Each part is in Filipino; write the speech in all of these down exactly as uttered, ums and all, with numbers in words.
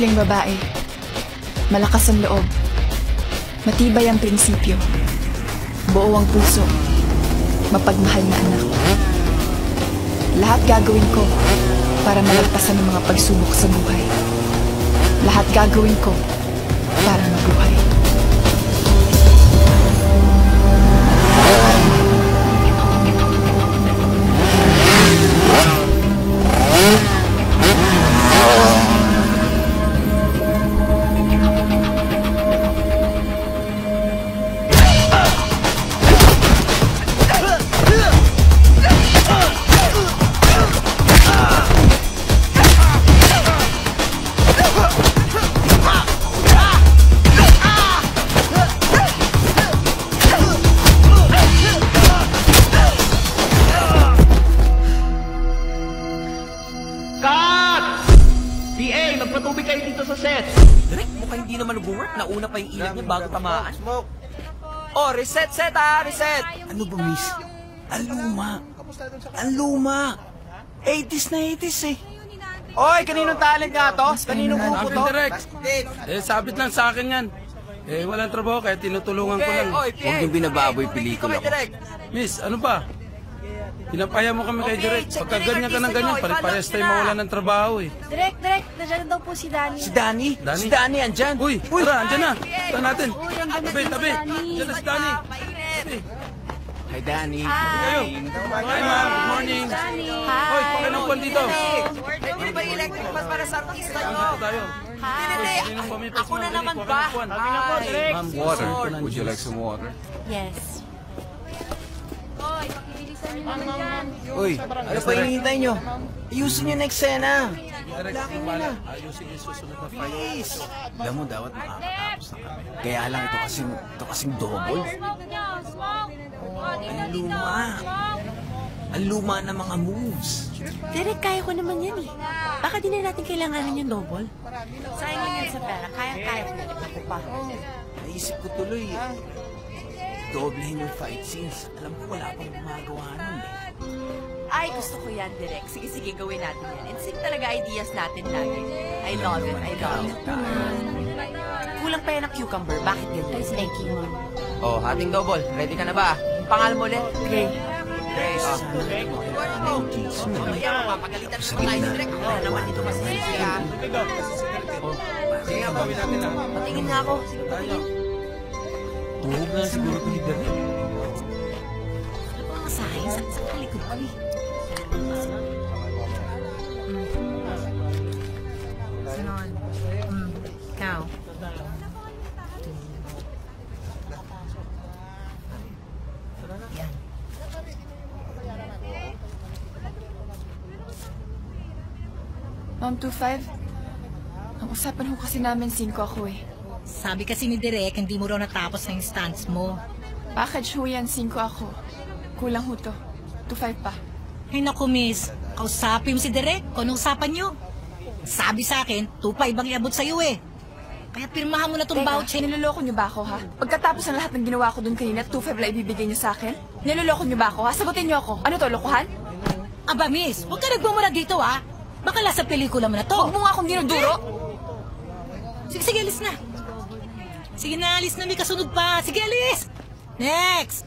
simpleng babae. Malakas ang loob. Matibay ang prinsipyo. Buo ang puso. Mapagmahal na anak. Lahat gagawin ko para malagpasan ang mga pagsubok sa buhay. Lahat gagawin ko para mabuhay. Magpatubig kayo dito sa set. Direk, mukhang hindi naman nag-work. Nauna pa yung ilag niya bago tamaan. Oh, reset, set ah, reset. Ano ba, miss? Ang luma. Ang luma. eighties na eighties eh. Oy, kaninong talent nga to? Kaninong grupo to? Direk. Eh, sabit lang sa akin yan. Eh, walang trabaho kaya tinutulungan ko lang. Oy, Huwag yung binababoy pelikula ko. Miss, ano ba? Pinapaya mo kami kay Direk. Pagka ganyan ka ng ganyan, pare-parehas tayo mawalan ng trabaho eh. Direk, Direk, nandiyan daw po si Danny. Si Danny? Danny? Si Danny, andyan. Uy, tara, andyan na. Tara natin. Uy, andyan na Tabi, si tabi. Danny. Andyan na si Danny. Tabi. Hi, Danny. Kayo. Hi, ma'am. Good morning. Danny. Hoy, pakinukuan dito. Ano ba yung electric bus para sa artista nyo? Dito tayo. Hindi, Sinong pamipas ako na mga naman Direk? ba? Pakinukuan. Ay, Ma'am, Water. water. Would you like some water? Yes. Hoy, pakibilisan niyo naman dyan. Uy, ano pa hinihintay nyo? Ayusin nyo na eksena. Direk, pala. Ayusin yung susunod na fight. Please. Alam mo, dapat makakatapos na kami. Kaya lang ito kasing, ito kasing double. Smoke niyo, smoke. Oh, dito, Ang dito. luma. Smoke. Ang luma ng mga moves. Direk, kaya ko naman yan eh. Baka di na natin kailanganin yung double. Sayang lang yan sa pera. Kaya-kaya ko na ako pa. Naisip ko tuloy, doblehin yung fight scenes. Alam ko wala pang gumagawa nun eh. Ay, gusto ko yan, Direk. Sige, sige, gawin natin yan. And sync talaga ideas natin lagi. I love it, I love it. Kulang pa yan ng cucumber. Bakit ganyan? Thank you, Mom. Oh, hating double. Ready ka na ba? Yung pangalan mo ulit? Gray. Grace. Mamaya, mapapagalitan na tayo ni Direk. Ako na naman ito kasi siya. Sige nga, bawin natin lang. Patingin nga ako. Tuhog na siguro ito ni Direk. Ano ba ang sa akin? Sa sa kalikod ko eh. Ganon. Mm. Ikaw. Yan. Ma'am, two five? Ang usapan ho kasi namin cinco ako eh. Sabi kasi ni Direk, hindi mo raw natapos na yung stunts mo. Package ho yan, cinco ako. Kulang ho to. two five pa. Ay naku, miss. Kausapin mo si Direk kung anong usapan nyo. Sabi sa akin, two five ang iabot sa'yo eh. Kaya pirmahan mo na tong Teka, voucher. niloloko niyo ba ako ha? Pagkatapos ng lahat ng ginawa ko dun kanina, two five lang ibibigay niyo sa akin? Niloloko niyo ba ako ha? Sagutin niyo ako. Ano to, lokohan? Aba, miss, huwag ka nagmumura dito ah. Baka nasa pelikula mo na to. Huwag mo nga akong dinuduro. Sige, sige, alis na. Sige na, alis na, may kasunod pa. Sige, alis! Next!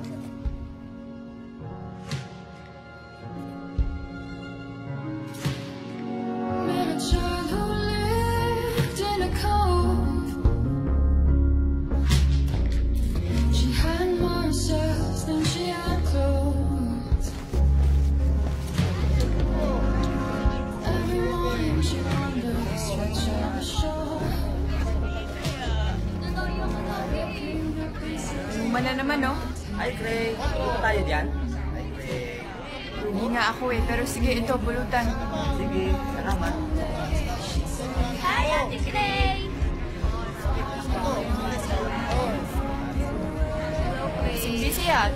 Luma na naman, no? Ay, Craig. Dito tayo dyan? Ay, Craig. Hindi nga ako eh, pero sige, ito, pulutan. Sige, salamat. Hi, Ate Clay. Busy yan.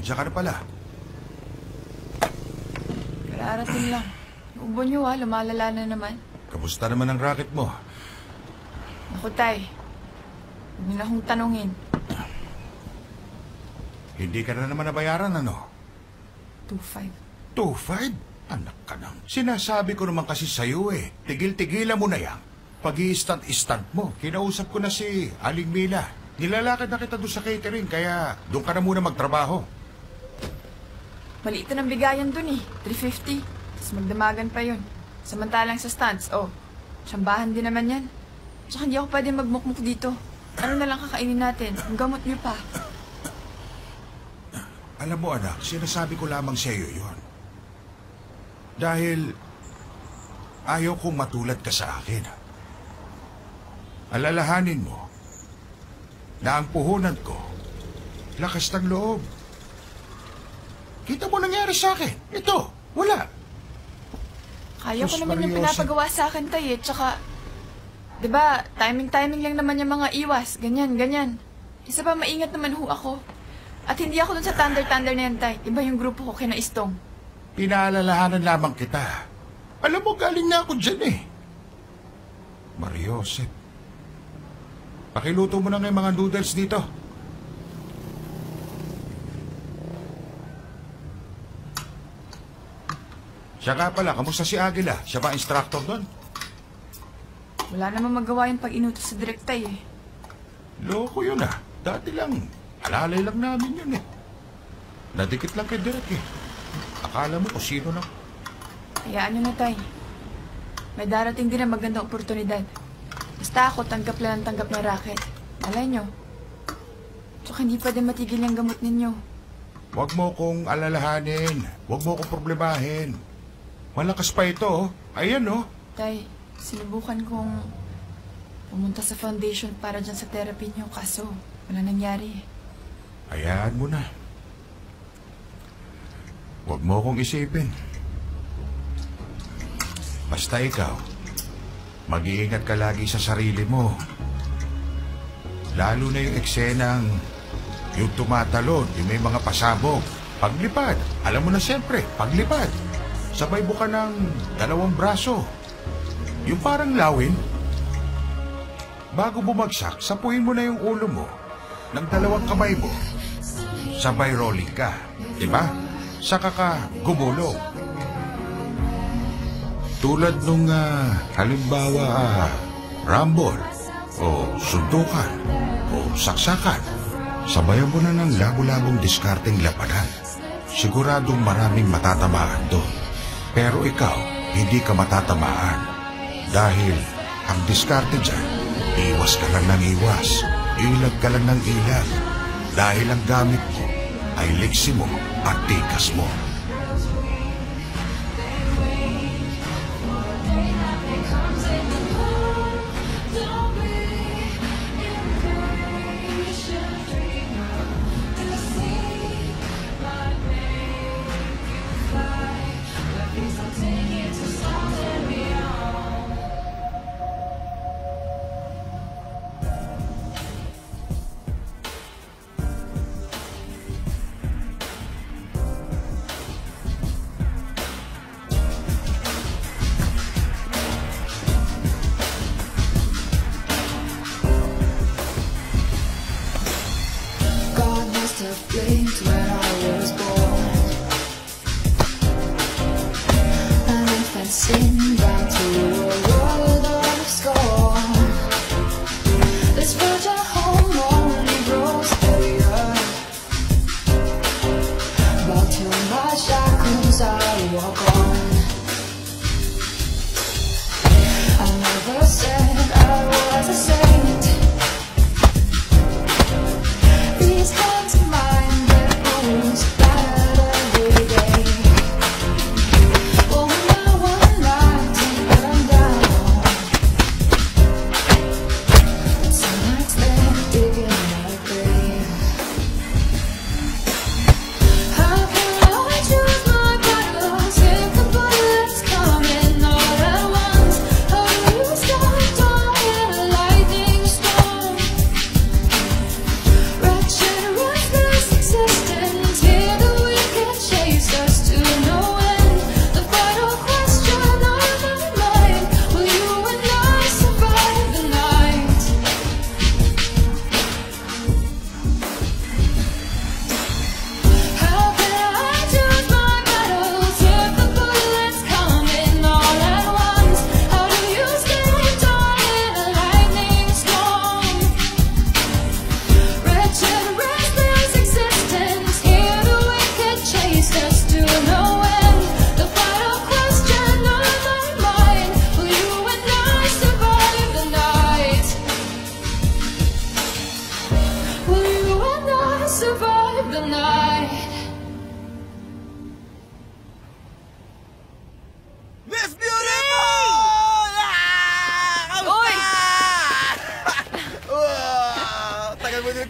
Nandiyan ka na pala. Kararating lang. Yung ubo niyo ha, lumalala na naman. Kamusta naman ang racket mo? Naku, Tay. Huwag niyo na akong tanungin. Hindi ka na naman nabayaran, ano? two five. two five? Anak ka nang. Sinasabi ko naman kasi sa'yo eh. Tigil-tigilan mo na yan. Pag-i-instant-instant mo. Kinausap ko na si Aling Mila. Nilalakad na kita doon sa catering, kaya doon ka na muna magtrabaho. Maliit na ng bigayan dun eh. three fifty. Tapos magdamagan pa yun. Samantalang sa stands, oh, tsambahan din naman yan. Tsaka hindi ako pwede magmukmuk dito. Ano na lang kakainin natin? Ang gamot niyo pa. Alam mo anak, sinasabi ko lamang sa iyo yun. Dahil ayaw kong matulad ka sa akin. Alalahanin mo na ang puhunan ko, lakas ng loob. Kita mo nangyari sa akin. Ito, wala. Kaya ko Diyos naman yung Maria, pinapagawa sa akin, Tay, eh. Tsaka, di ba, timing-timing lang naman yung mga iwas. Ganyan, ganyan. Isa pa, maingat naman ho ako. At hindi ako dun sa thunder-thunder na yan, Tay. Iba yung grupo ko kina Istong. Pinaalalahanan lamang kita. Alam mo, galing na ako dyan eh. Mariosep, pakiluto mo na ng mga noodles dito. Siya nga pala, kamusta si Aguila? Siya ba instructor doon? Wala namang magawa yung pag inutos sa direktay, eh. Loko yun ah. Dati lang, alalay lang namin yun eh. Nadikit lang kay Derek eh. Akala mo kung sino lang. Hayaan nyo na, Tay. May darating din na magandang oportunidad. Basta ako, tanggap lang ang tanggap ng racket. Alay nyo. Tsaka hindi pwede matigil yung gamot ninyo. Huwag mo kong alalahanin. Huwag mo kong problemahin. Malakas pa ito, oh. Ayan, oh. Tay, sinubukan kong pumunta sa foundation para dyan sa therapy niyo, kaso wala nangyari. Hayaan mo na. Huwag mo kong isipin. Basta ikaw, mag-iingat ka lagi sa sarili mo. Lalo na yung eksenang yung tumatalon, yung may mga pasabog. Paglipad, alam mo na siyempre, paglipad. Sabay buka ng dalawang braso. Yung parang lawin. Bago bumagsak, sapuin mo na yung ulo mo ng dalawang kamay mo. Sabay rolling ka, di ba? Saka ka gumulong. Tulad nung uh, halimbawa uh, rumble o sundukan o saksakan. Sabayan mo na ng labo-labong diskarteng labanan. Siguradong maraming matatamaan doon. Pero ikaw, hindi ka matatamaan. Dahil ang diskarte dyan, iwas ka lang ng iwas. Ilag ka lang ng ilag. Dahil ang gamit mo ay liksi mo at tikas mo.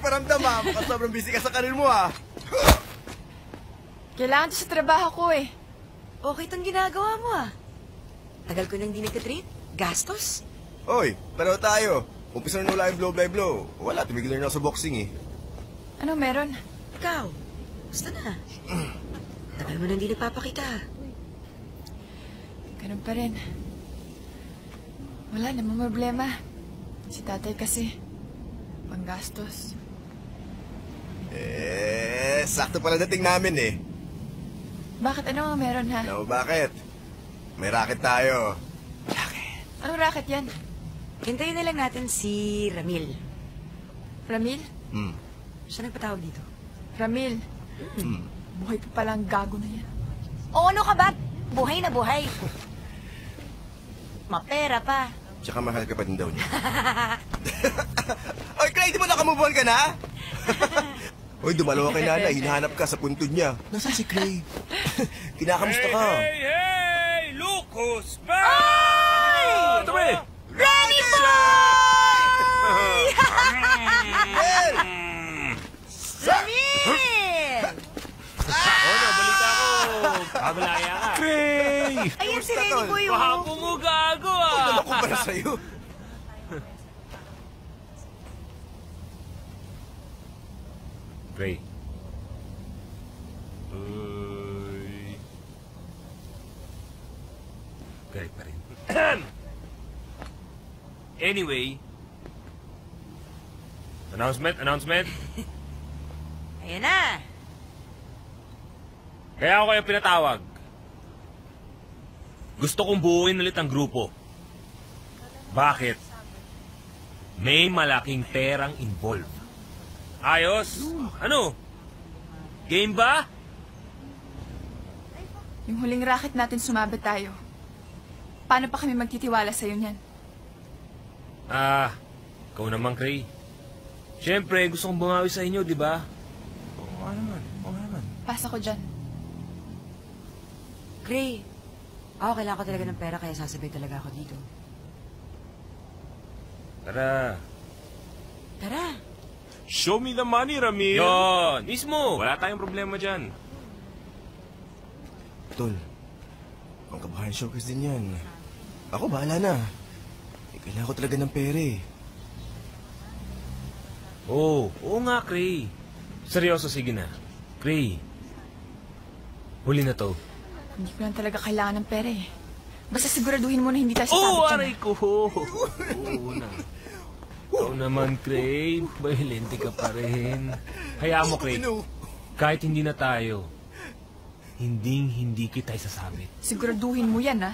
paramdam ah. Mukhang sobrang busy ka sa karir mo ah. Kailangan to sa trabaho ko eh. Okay tong ginagawa mo ah. Tagal ko nang di nagka-treat. Gastos. Oy, pero tayo. Umpisa na wala yung blow by blow. Wala, tumigil na rin ako sa boxing eh. Ano meron? Ikaw, basta na. Tagal mo nang di nagpapakita. Ganun pa rin. Wala namang problema. Si tatay kasi, panggastos. Eh, sakto pala dating namin eh. Bakit? Ano nga meron ha? Alam mo bakit? May racket tayo. Anong racket yan? Hintayin na lang natin si Ramil. Ramil? Hmm. Siya nagpatawag dito. Ramil. Hmm. Buhay pa palang gago na yan. O ano ka ba? Buhay na buhay. Mapera pa. Tsaka mahal ka pa din daw niya. Oy, Clay, di ba nakamove on ka na? Oy, dumalawa kay Nana, hinahanap ka sa puntod niya. Nasaan si Clay? Kinakamusta ka? Hey, hey! Look who's back! Ay! Tabi! Ready, boy! Well! Ramil! Oh, nabalita ko. Kabalaya ka. Hey! Ayan si Kumusta, Renny tol? Boy, oh. Pahapo mo gago ah. Ano ko para sa'yo? Ray. Uy. Galit pa rin. Anyway. Announcement, announcement. Ayan na. Kaya ako kayo pinatawag. Gusto kong buuin ulit ang grupo. Bakit? May malaking perang involved. Ayos? Ano? Game ba? Yung huling racket natin sumabit tayo. Paano pa kami magtitiwala sa'yo niyan? Ah, ikaw naman, Cray. Siyempre, gusto kong bumawi sa inyo, di ba? Oo nga naman, oo nga naman. Pasa ko dyan. Gray, ako kailangan ko talaga ng pera kaya sasabay talaga ako dito. Tara. Tara. Show me the money, Ramil. Yon, mismo. Wala tayong problema dyan. Tol, ang kabahan showcase din yan. Ako, bahala na. Eh, kailangan ko talaga ng pera eh. Oo, oo nga, Cray. Seryoso, sige na. Cray, huli na to. Hindi ko lang talaga kailangan ng pera eh. Basta siguraduhin mo na hindi tayo sasabit Oo, dyan. aray ko. Oo na. Ikaw naman, Cray. Violente ka pa rin. Hayaan mo, Cray. Kahit hindi na tayo, hinding hindi kita isasabit. Siguraduhin mo yan, ha?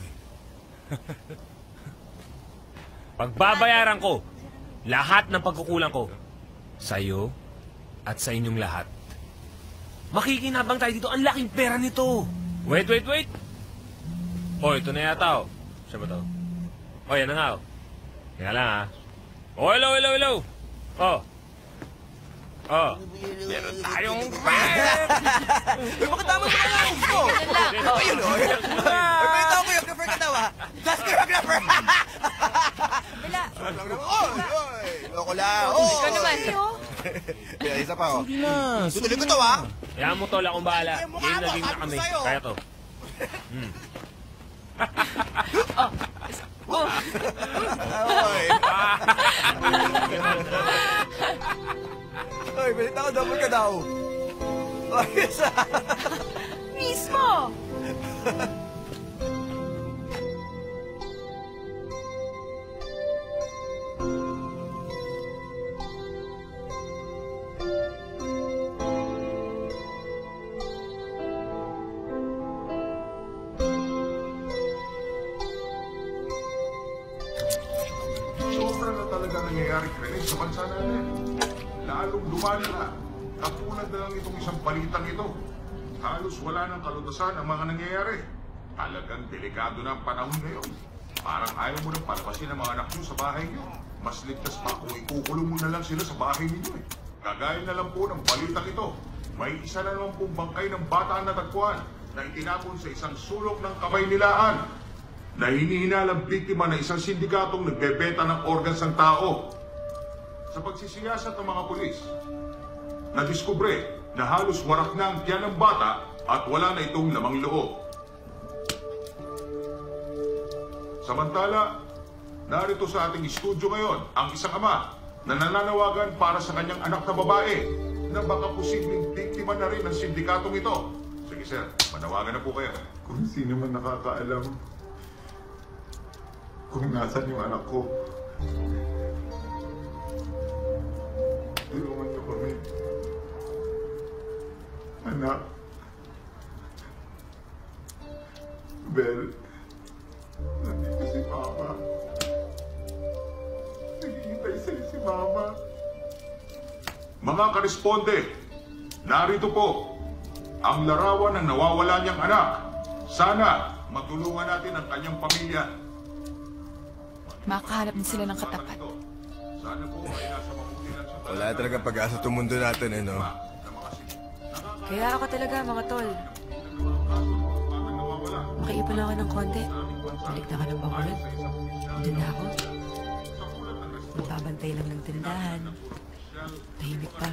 Pagbabayaran ko lahat ng pagkukulang ko sa'yo at sa inyong lahat. Makikinabang tayo dito. Ang laking pera nito. Wait, wait, wait. Oh, ito na yata, oh. Siya ba to? Oh, yan na nga, oh. Kaya lang, ha. Oh, hello, hello, hello. Oh. Oh. Meron tayong pera. Uy, bakit tama mo na lang ko? Ayun, oh. Ay, balita ko yung choreographer ka daw, ha? That's choreographer! Wala. Oy, oy! Loko lang. Oh, Ikaw naman. Kaya isa pa, oh. Sige na. Tutuloy ko to, ha? Kaya mo, tol, akong bahala. Ay, mukha Game mo, na game na sabi ko kami. sa'yo. Kaya to. Hmm. Oy. Oy, balita ko, double ka daw. Oy, isa. Mismo! Sobra na talaga nangyayari krimen sa bansa natin. Lalong lumalala. Katulad na lang itong isang balitang ito. Halos wala ng kalutasan ang mga nangyayari. Talagang delikado na ang panahon ngayon. Parang ayaw mo nang palabasin ang mga anak nyo sa bahay nyo. Mas ligtas pa kung ikukulong mo na lang sila sa bahay ninyo eh. Kagaya na lang po ng balitang ito. May isa na naman pong bangkay ng bata ang natagpuan na itinapon sa isang sulok ng Kamaynilaan na hinihinalang biktima ng isang sindikatong nagbebenta ng organs ng tao. Sa pagsisiyasat ng mga pulis, nadiskubre na halos warak na ang tiyan ng bata at wala na itong lamang loob. Samantala, narito sa ating estudyo ngayon ang isang ama na nananawagan para sa kanyang anak na babae na baka posibleng biktima na rin ng sindikatong ito. Sige sir, manawagan na po kayo. Kung sino man nakakaalam kung nasan yung anak ko, tulungan niyo kami. Anak. Bel. Nandito si Mama. Naghihintay sa'yo si Mama. Mga karesponde, narito po ang larawan ng nawawala niyang anak. Sana matulungan natin ang kanyang pamilya. Makahanap din sila ng katapat. Sana po ay nasa mabutingan sa Wala talaga pag-asa itong mundo natin, eh, no? Kaya ako talaga, mga tol. Makaipon lang ako ng konti. Balik na ka ng bakulat. Doon na ako. Magbabantay lang ng tindahan. Tahimik pa.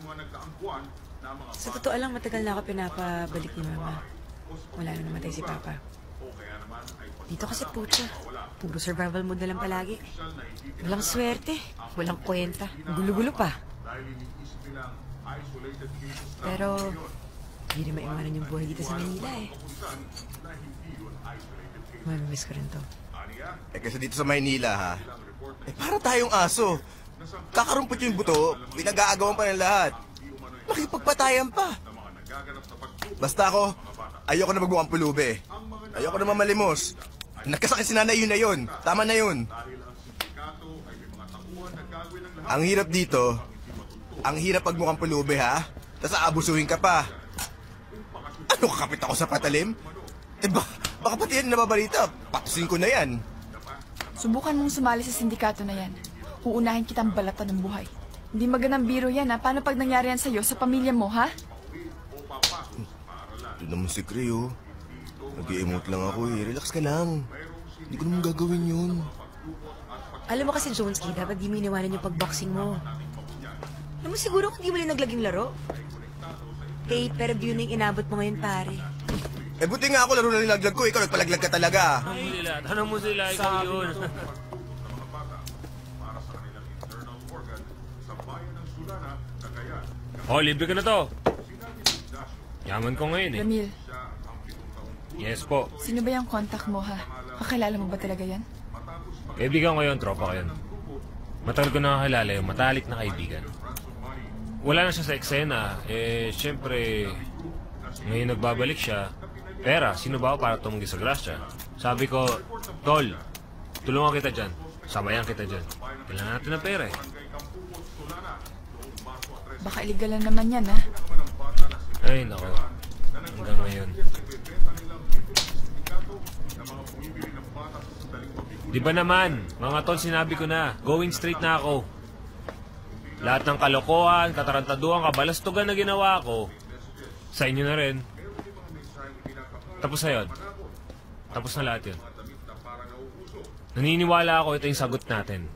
Sa totoo lang, matagal na ako pinapabalik ni Mama. Wala na namatay si Papa. Dito kasi puto. Puro survival mode na lang palagi. Walang swerte. Walang kwenta. Gulo-gulo pa. Pero, hindi rin maiwanan yung buhay dito sa Manila eh. Mamimiss ko rin to. Eh kasi dito sa Maynila, ha? Eh para tayong aso. Kakarumpot yung buto, pinag-aagawan pa ng lahat. Makipagpatayan pa. Basta ako, ayoko na magmukhang pulube. Ayoko na mamalimos. Nagkasakit si nanay, yun na yun. Tama na yun. Ang hirap dito, ang hirap pagmukhang pulube, ha? Tapos aabusuhin ka pa. Ano, kakapit ako sa patalim? Eh baka, baka pati yan nababalita. Patusin ko na yan. Subukan mong sumali sa sindikato na yan. Uunahin kitang balatan ng buhay. Hindi magandang biro yan, ha? Paano pag nangyari yan sa'yo, sa pamilya mo, ha? Ito naman si Cray, oh. Nag-i-emote lang ako, eh. Relax ka lang. Hindi ko naman gagawin yun. Alam mo kasi, Jonesky, dapat di mo iniwanan yung pagboxing mo. Alam mo siguro kung di mo rin naglaging laro. Pay-per view na yung inabot mo ngayon, pare. Eh, buti nga ako laro na nilaglag ko. Ikaw nagpalaglag ka talaga. Tanong mo sila. Tanong mo sila. Ikaw yun. Oh, libre ka na to. Yaman ko ngayon eh. Ramil, Yes po. sino ba yung contact mo, ha? Kakilala mo ba talaga yan? Kaibigan ko yun, tropa ko yun. Matagal ko nakakilala yung matalik na kaibigan. Wala na siya sa eksena. Eh, syempre, ngayon nagbabalik siya. Pera, sino ba ako para tumunggi sa grasya? Sabi ko, Tol, tulungan kita dyan. Sabayan kita dyan. Kailangan natin ng pera eh. Baka illegal na naman yan, ha? Ay, nako. Hanggang ngayon. Di ba naman, mga tol, sinabi ko na, going straight na ako. Lahat ng kalokohan, katarantaduhan, kabalastugan na ginawa ko, sa inyo na rin. Tapos na yun. Tapos na lahat yun. Naniniwala ako ito yung sagot natin.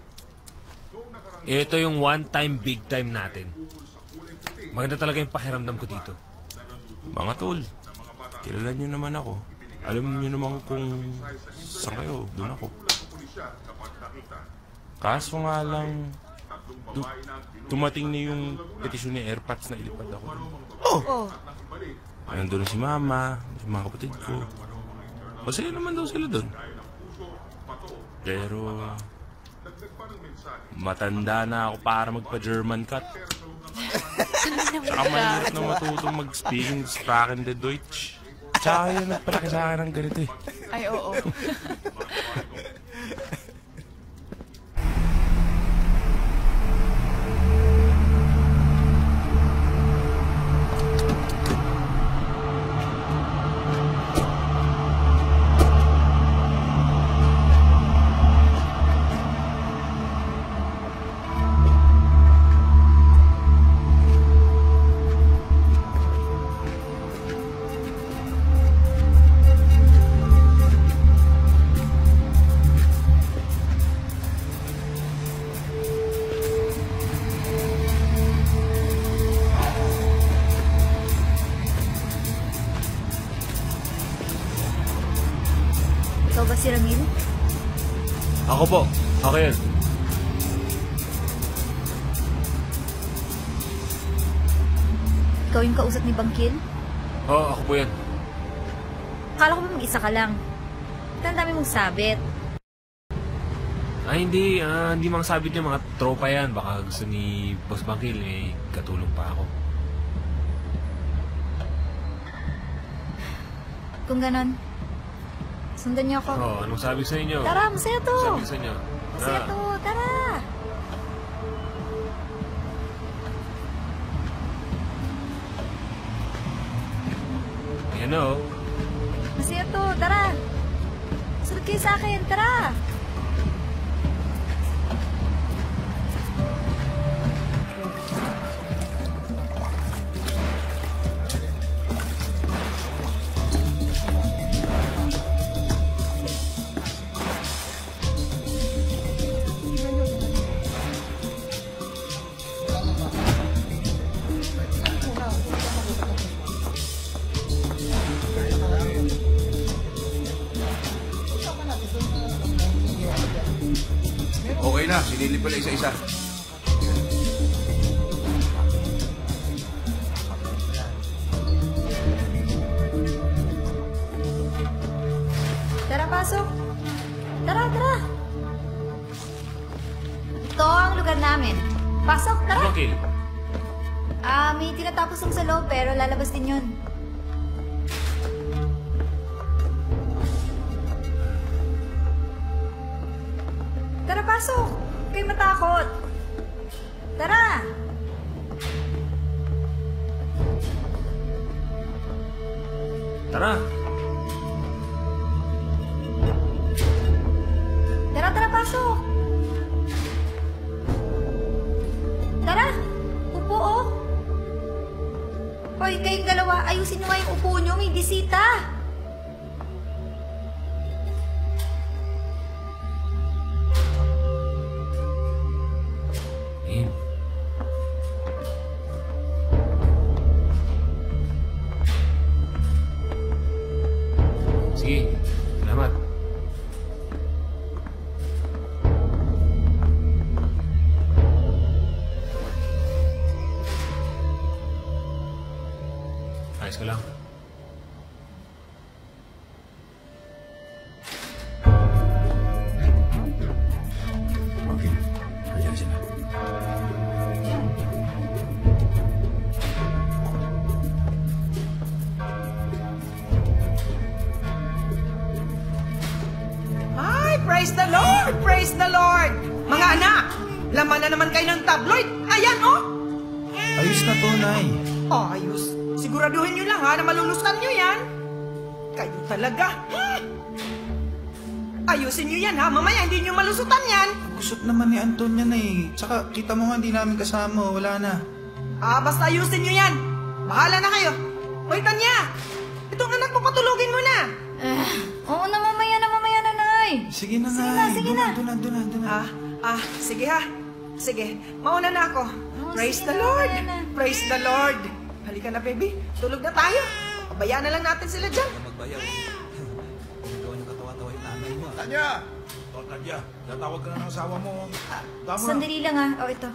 Ito yung one time, big time natin. Maganda talaga yung pakiramdam ko dito. Mga tol, kilala niyo naman ako. Alam niyo naman kung saan kayo, doon ako. Kaso nga lang, du- tumating na yung petisyon ni Airpods na ilipad ako. Oh! Nandun si Mama, si mga kapatid ko. Masaya naman daw sila doon. Pero, matanda na ako para magpa-German cut. Saka mahirap na matutong mag-speaking Sprachen de Deutsch. Tsaka yun nagpalaki sa akin ng ganito eh. Ay, oo. Ramil? Ako po. Ako yun. Ikaw yung kausap ni Bangkil? Oo, ako po yan. Akala ko ba mag-isa ka lang? Ba't ang dami mong sabit? Ay, hindi. Ah, hindi mga sabit niya. Mga tropa yan. Baka gusto ni Boss Bangkil. Eh, katulong pa ako. Kung ganon, sundan niyo ako. Oo, anong sabi sa inyo? Tara, masaya to! Anong sabi sa inyo? Masaya to, tara! Ayan o. Masaya to, tara! Sunod kayo sa akin, tara! Okay na, sinilip pala isa-isa. Tara, pasok! Tara, tara! Ito ang lugar namin. Pasok, tara! Bangkil. Ah, may tinatapos lang sa loob pero lalabas din yun. Tara, pasok! Huwag kayo matakot. Tara! Tara. Tara, tara, pasok! Tara! Upo, oh! Hoy, kayong dalawa, ayusin nyo nga yung upo nyo. May bisita! Im. Sige, salamat. Ayos ka lang. Okay, ayan sila. Ay, praise the Lord! Praise the Lord! Mga anak, laman na naman kayo ng tabloid. Ayan, oh! Ayos na to, Nay. Oh, ayos. Siguraduhin nyo lang, ha, na malulusan nyo yan. Kayo talaga. Hmm. Ayusin nyo yan, ha? Mamaya hindi nyo malusutan yan. Kusot naman ni Anton yan eh. Tsaka kita mo nga hindi namin kasama. Wala na. Ah, basta ayusin nyo yan. Bahala na kayo. Hoy, Tanya! Itong anak mo, patulugin mo na. Eh, oo na, mamaya na, mamaya na, Nay. Sige na, Sige Nay. na, sige Doon na. Doon na, doon na, doon na. Ah, ah, sige ha. Sige, mauna na ako. Oh, Praise sige the na, Lord. mamaya na. Praise the Lord. Halika na, baby. Tulog na tayo. Pabayaan na lang natin sila dyan. Magbayaw. Gawin yung katawa-tawa yung nanay mo. Tanya! O, Tanya, natawag ka na ng asawa mo. Tama na. Sandali lang, ha. O, ito.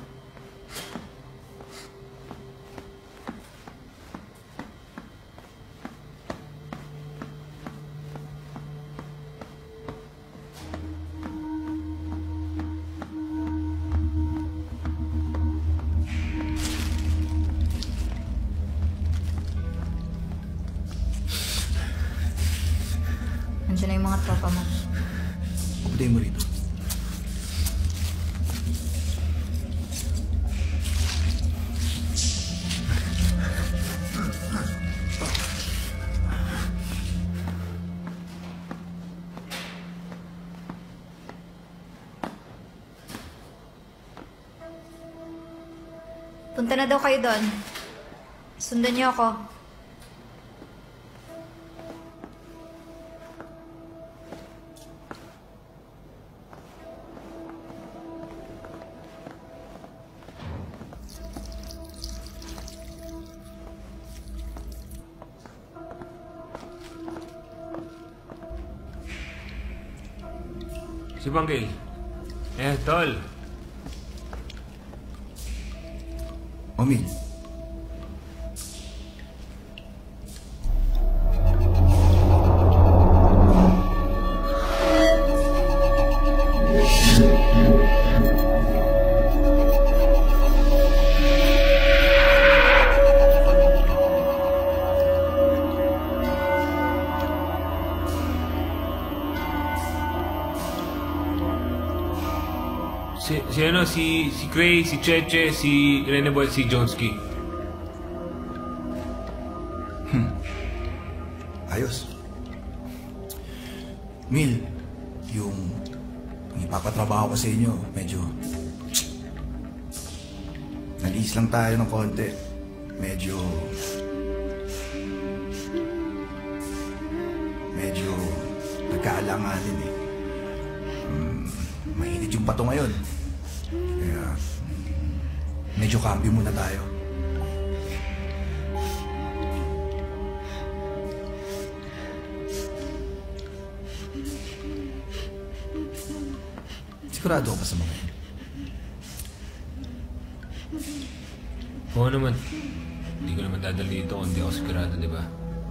Nandiyan na yung mga tropa mo. Pupuntayin mo rito. Punta na daw kayo doon. Sundan niyo ako. Si Banggil. Eh, tol. Omil. Si, si ano, si, si Gray, si Cheche, si Rene Boy, si Jonesky. Hmm. Ayos. Mil, yung, yung ipapatrabaho ko sa inyo, medyo... Naliis lang tayo ng konti. Medyo... Medyo... Nagkaalanganin eh. Hmm, mainit yung pato ngayon. Kaya... Medyo cambio muna tayo. Sigurado ka pa sa mga yun? Oo naman. Hindi ko naman dadali dito kung hindi ako sigurado, di ba?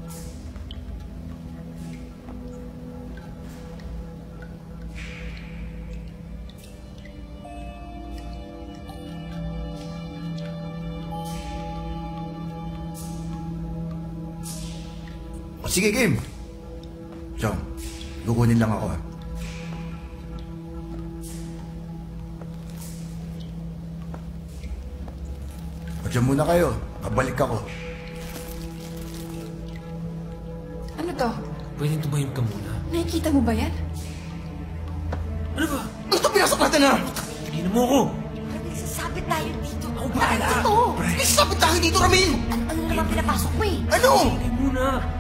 O sige, game! Chong, kukunin lang ako ah. Diyan muna kayo. Kabalik ako. Ano to? Pwede tumahim ka muna. Nakikita mo ba yan? Ano ba? Ano ito pinasok natin na? Tingnan mo ko. Nagsasabit tayo dito. Ako bahala. Ano to? Nagsasabit tayo dito, Ramil! Ano, ano naman pinapasok mo eh? Ano? Tingnan muna.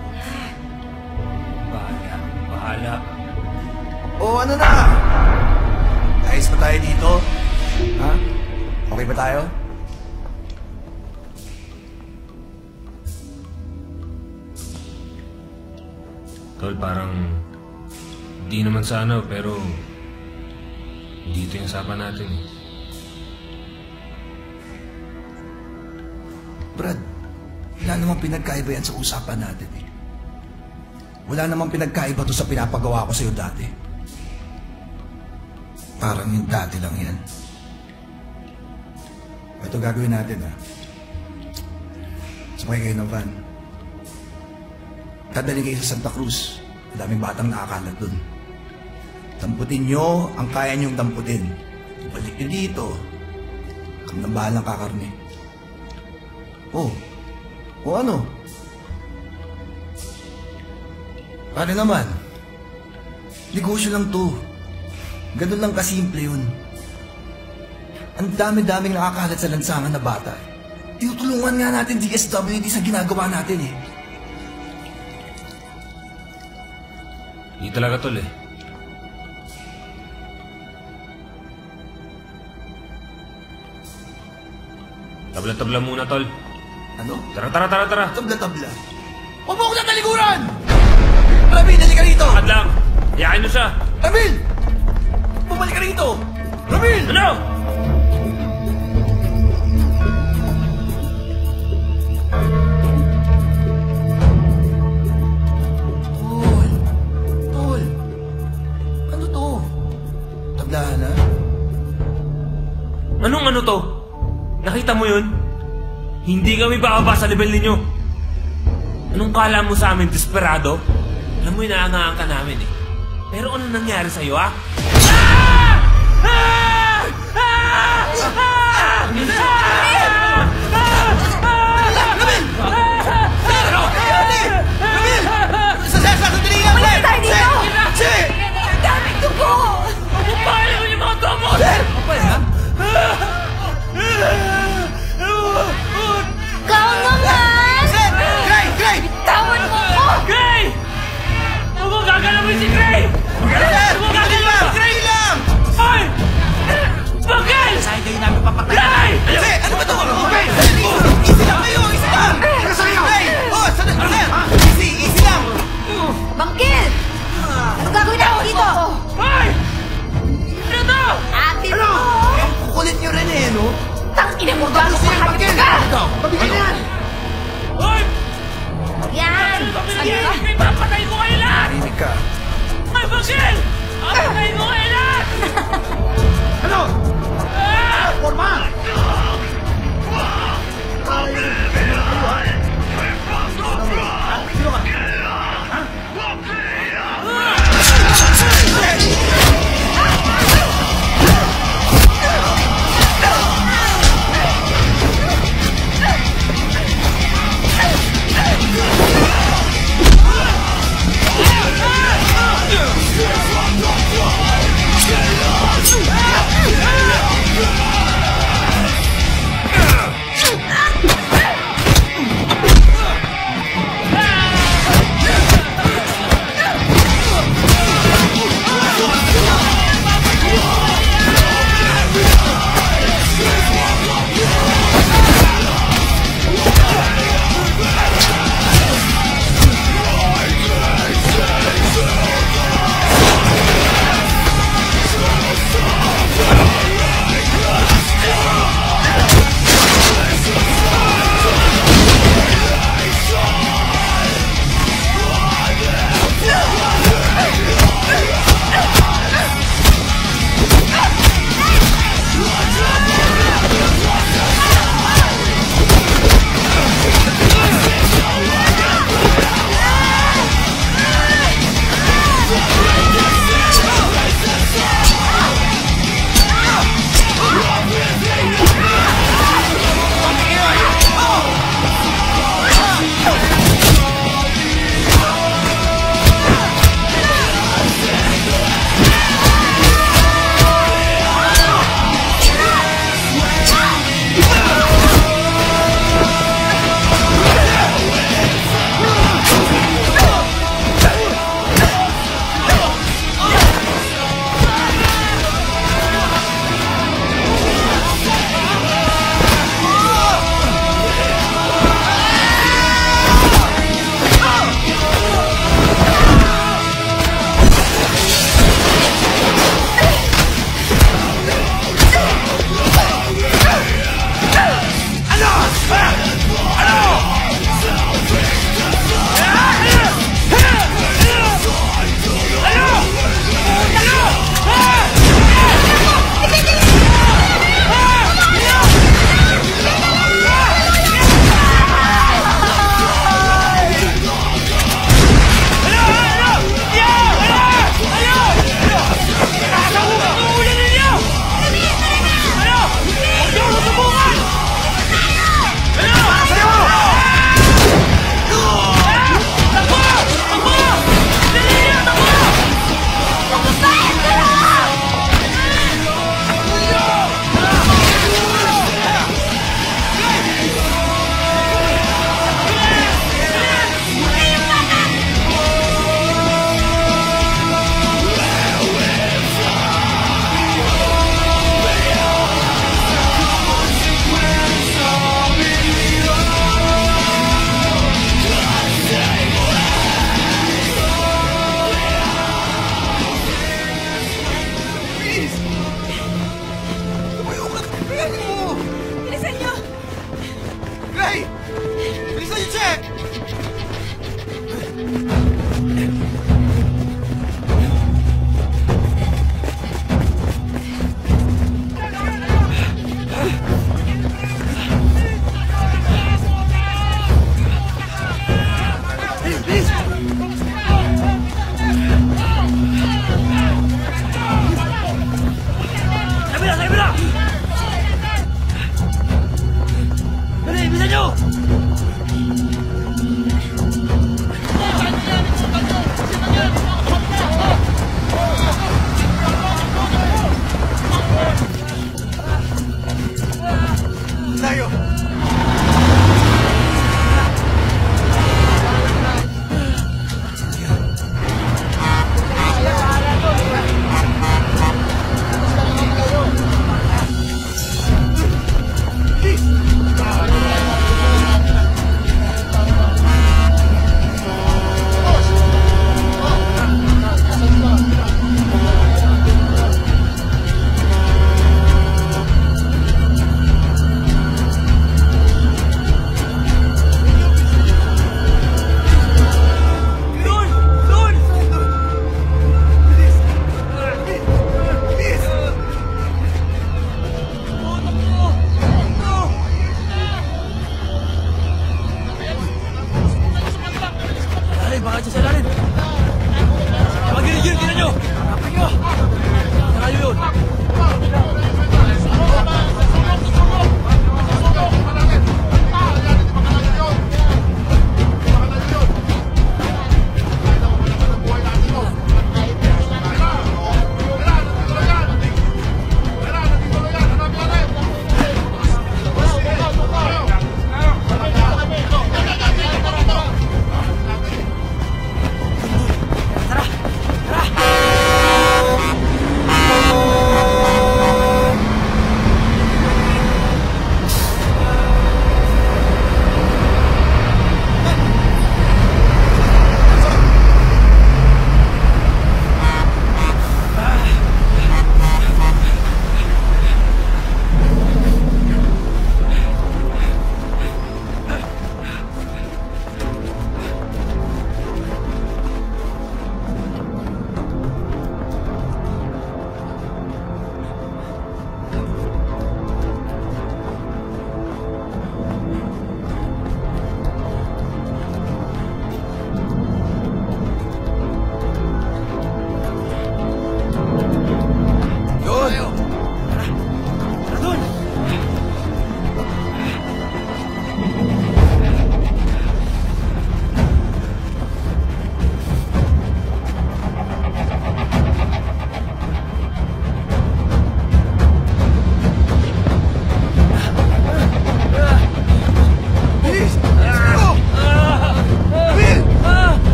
Bahala. Bahala. O ano na? Ayos pa tayo dito? Ha? Okay ba tayo? Tol, parang di naman sana pero dito yung usapan natin eh. Brad, wala namang pinagkaiba yan sa usapan natin eh. Wala namang pinagkaiba to sa pinapagawa ko sa'yo dati. Parang yung dati lang yan. Ito gagawin natin ha. Sumakay kayo ng van. Dadali kayo sa Santa Cruz. Ang daming batang nakakalat dun. Damputin nyo ang kaya nyong damputin. Balik nyo dito. Kami nang bahalang kakarne. Oh. O ano? Paano naman? Negosyo lang to. Ganun lang kasimple yun. Ang dami-daming nakakalat sa lansangan na bata. Tinutulungan nga natin D S W D sa ginagawa natin eh. Hindi talaga, tol eh. Tabla-tabla muna, tol. Ano? Tara, tara, tara, tara. Tabla-tabla. Huwag mo ako na taliguran! Ramil, dali ka rito! Bakit lang? Iyakin mo siya. Ramil! Bumalik ka rito! Ramil! Ano? Tol! Tol! Ano to? Tablahan na? Anong ano to? Nakita mo yun? Hindi kami bababa sa level ninyo. Anong kala mo sa amin, desperado? Alam mo, inaangaan ka namin eh. Pero ano nangyari sa'yo, ha? Ah! Ah! Ah! Ah! Ramil! Ano? Ramil! Ramil! Sa sesa, sandali lang! Wala tayo dito! Si! Ang daming dugo! Paano mo yung mga gamot? Sir! Kapal, ha? Ikaw naman! Sir! Gray! Gray! Bitawan mo ko! Gray! Huwag mo gagalawin si Gray! Sir! Huwag mo Gray gagalawin lang! si Gray! Gray lang! Ay! Bakal! Saan kayo namin papatay? Gray! Si!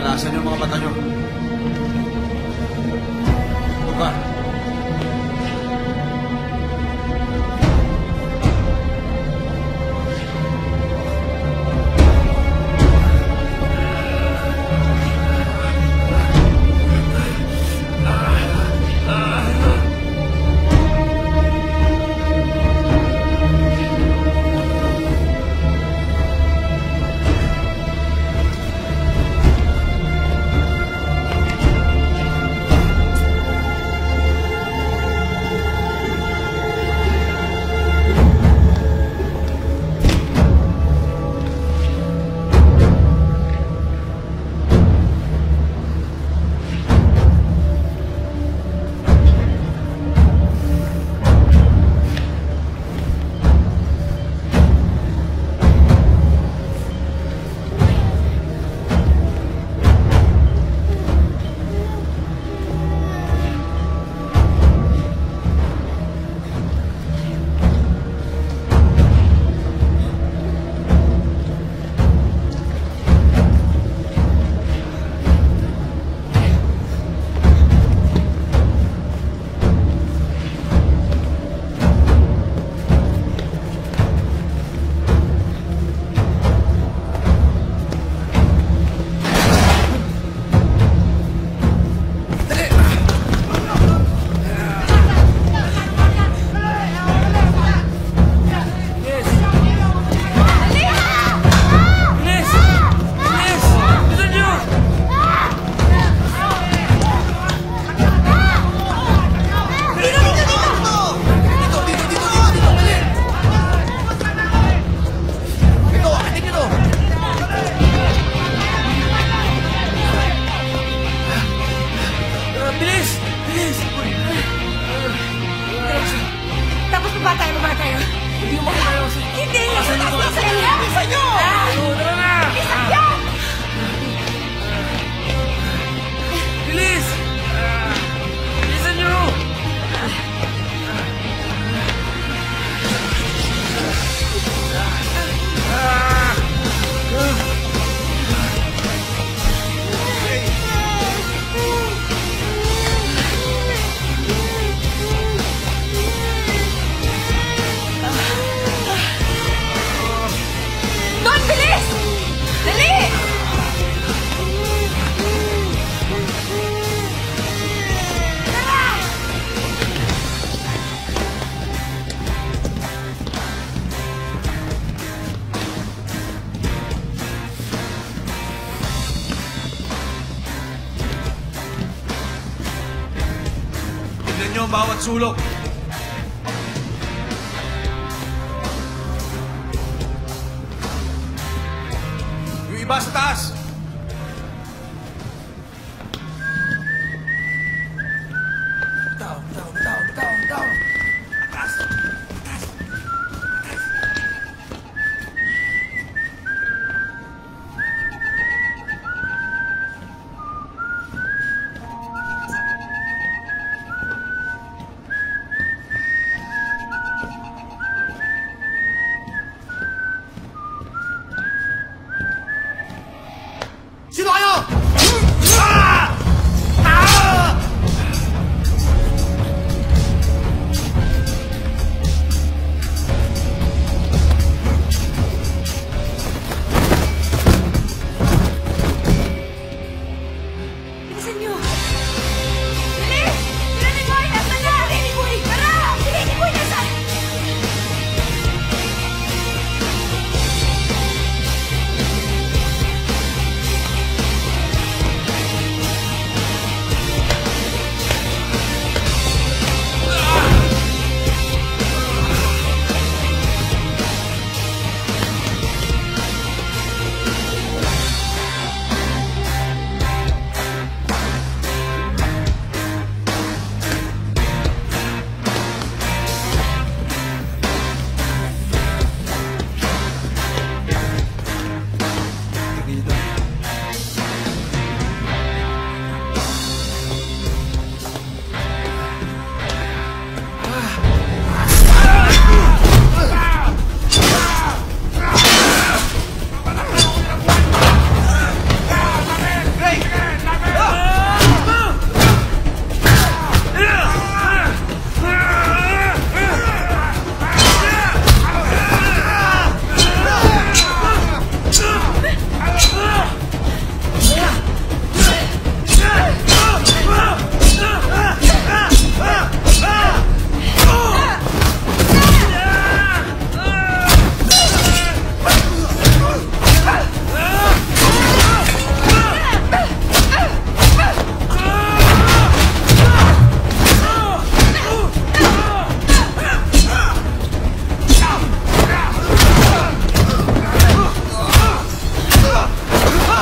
Tanasan yung mga mata nyo. Buka. Tignan nyo ang bawat sulok. Yung iba sa taas. Bitaw, bitaw, bitaw, bitaw, bitaw. Taas. Taas.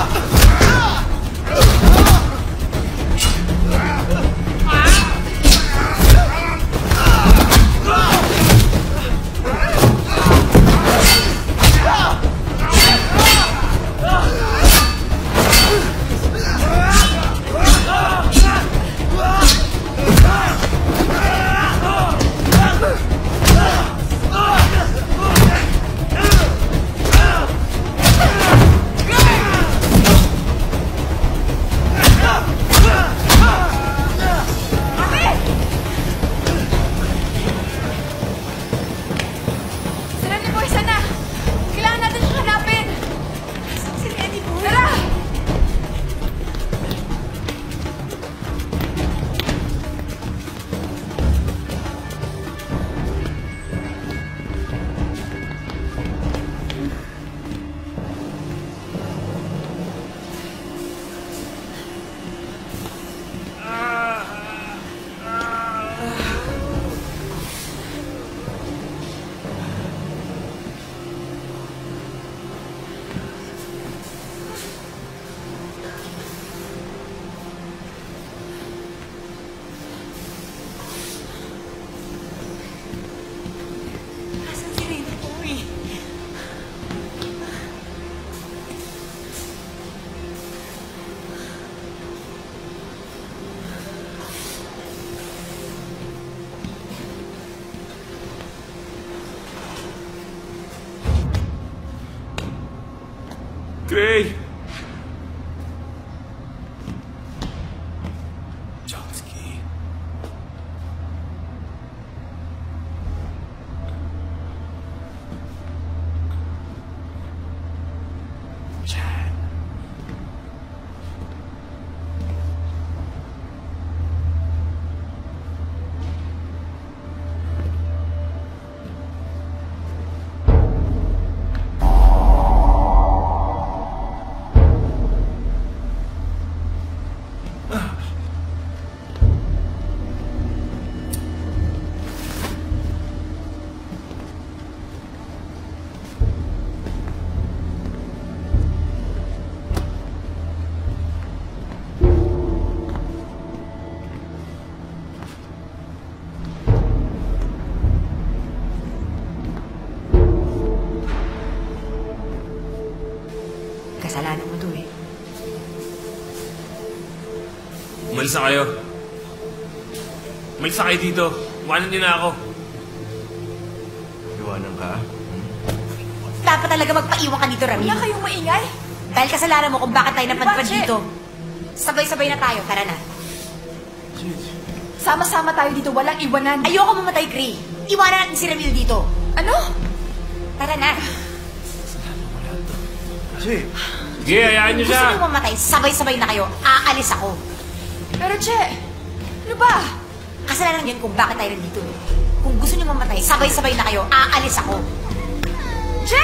Gray! Johnsky. Chan. Kasalanan mo to eh. Umalis na kayo. Umalis na kayo dito. Iwanan niyo na ako. Iwanan ka? Dapat talaga magpaiwan ka dito, Rami. Wala kayong maingay. Dahil kasalanan mo kung bakit tayo napadpad Diba, Che? dito. Sabay-sabay na tayo, tara na. Sama-sama tayo dito, walang iwanan. Ayoko mamatay, Gray. Iwanan natin si Ramil dito. Ano? Tara na. Kasi, Sige, hayaan niyo Gusto siya. niyo mamatay, sabay-sabay na kayo. Aalis ako. Pero Che, ano ba? Kasalanan yun kung bakit tayo nandito. Kung gusto niyo mamatay, sabay-sabay na kayo. Aalis ako. Che!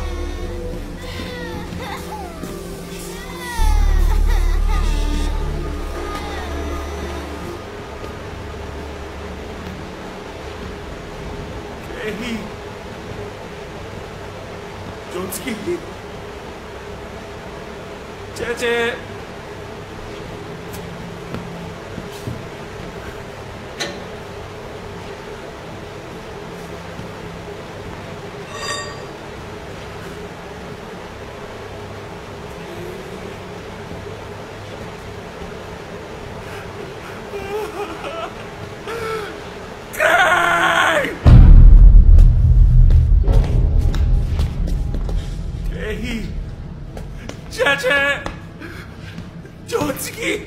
Ehi. Johnsky. Cheche. Ehi. Cheche. Johnsky.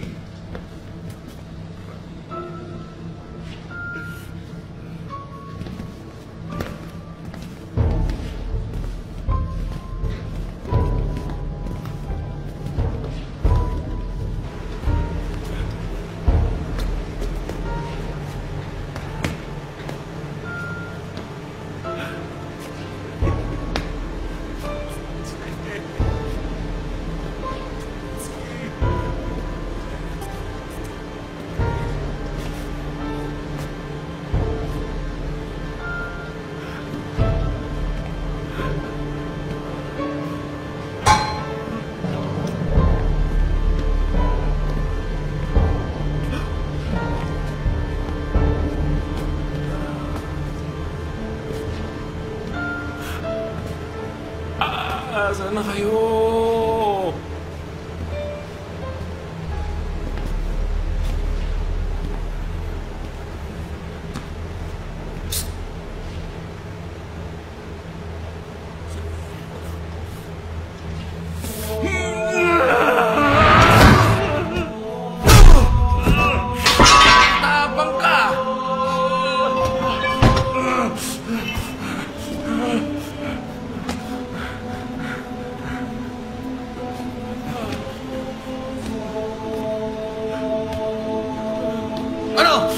na kayo! Tapang ka! Ano?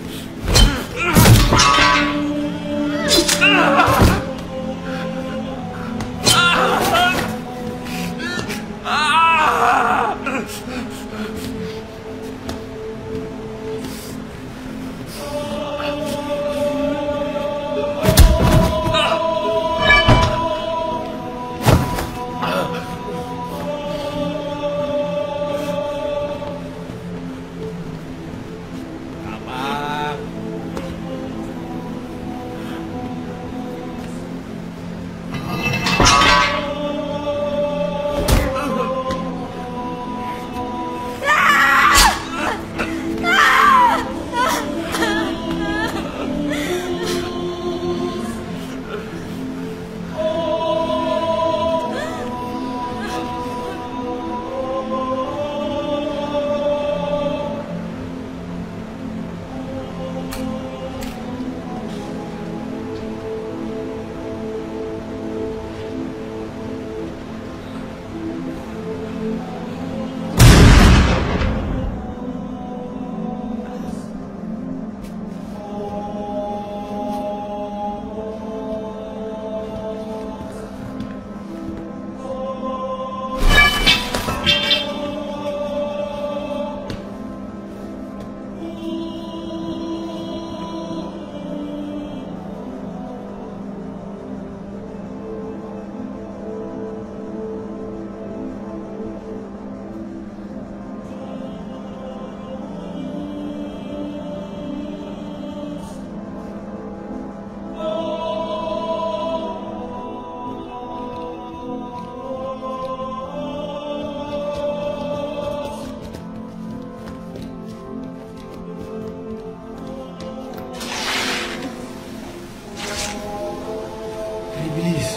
Bilis.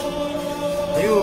Tayo.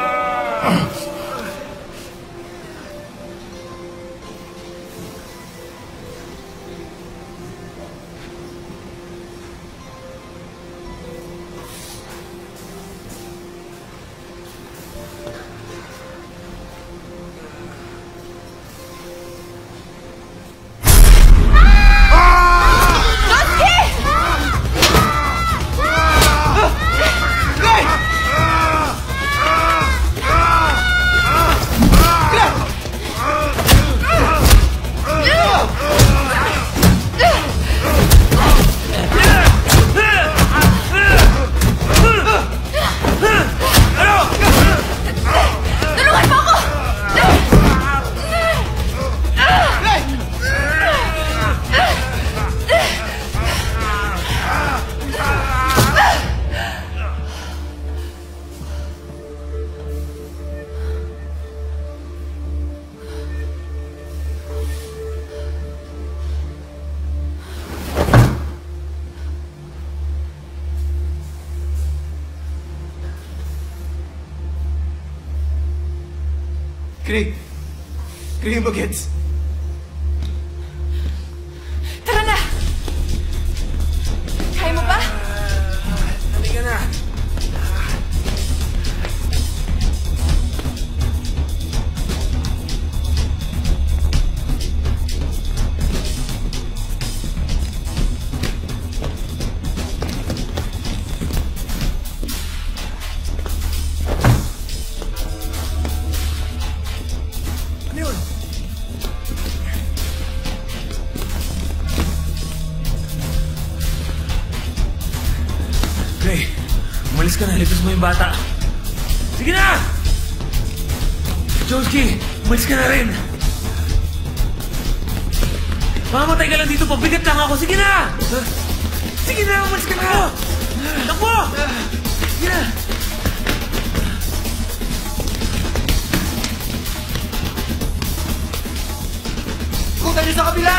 Craig! Craig yung bagets! Tara na! Kaya mo ba? Halika na! Gray, umalis ka na. Ligtas mo yung bata. Sige na! Joski, umalis ka na rin. Mamamatay ka lang dito. Pabigat lang ako. Sige na! Sige na, umalis ka na! Takbo! Sige na! niyo sa kabila!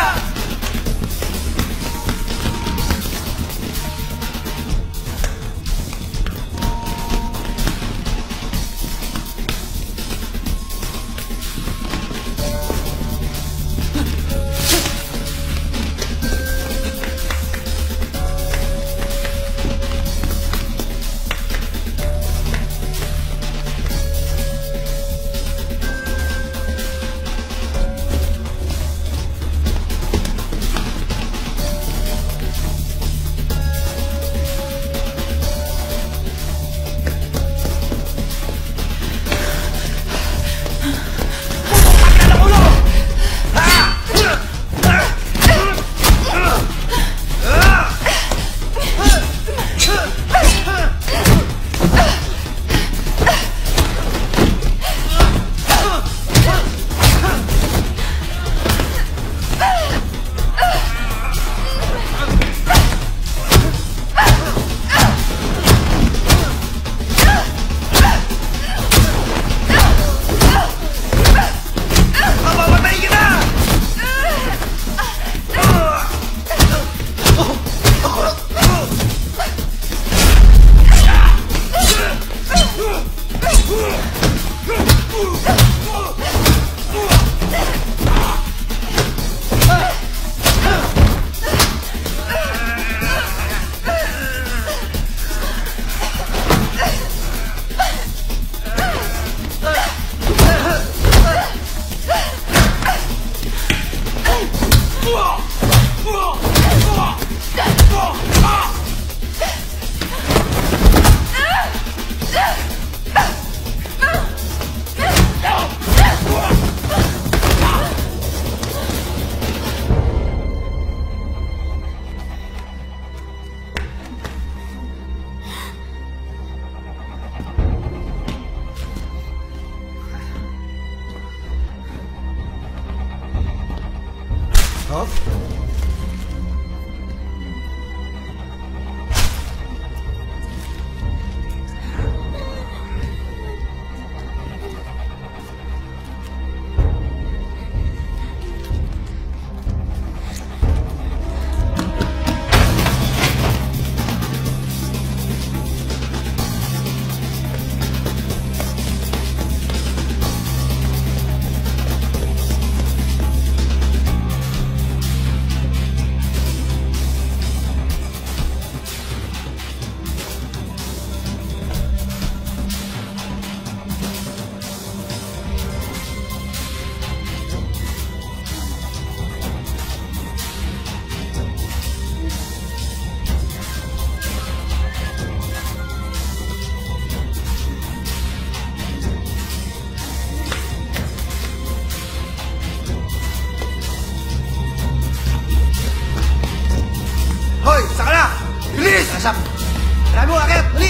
Marami mo, akit! Dali!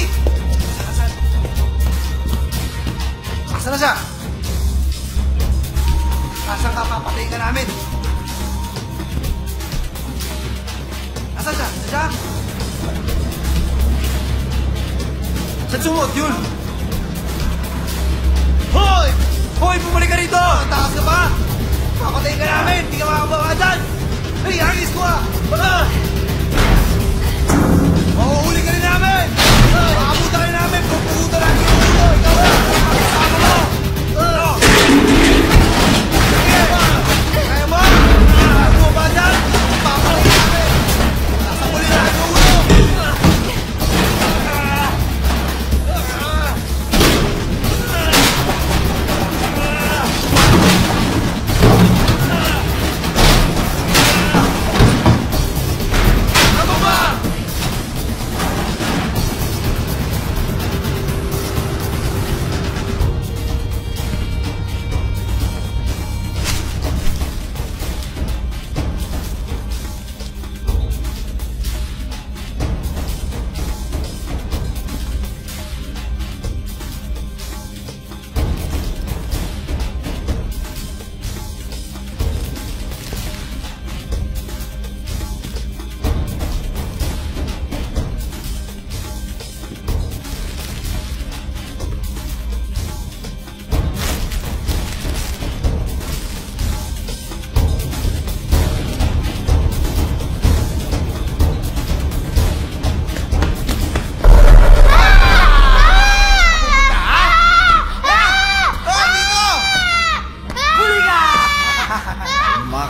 Asa na siya? Asan ka papatayin ka namin? Asan siya? Asan siya? Saan sumot yun? Hoy! Hoy! Bumalik ka rito! Takas ka pa! Papatayin ka namin! Hindi ka makakabawa dyan! Hey! Hangis ko ah! Ah! Mahuhuli ka rin namin! Makabuta ka rin namin! Pupugutan natin yung ulo! Ikaw na! Kasama mo! Sige! Kaya mo? Kaya mo ba dyan? Papalayin namin! Nasa muli na yung ulo!